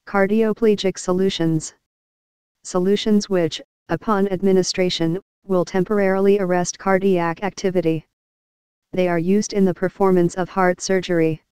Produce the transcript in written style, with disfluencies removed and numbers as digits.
Cardioplegic Solutions. Solutions which, upon administration, will temporarily arrest cardiac activity. They are used in the performance of heart surgery.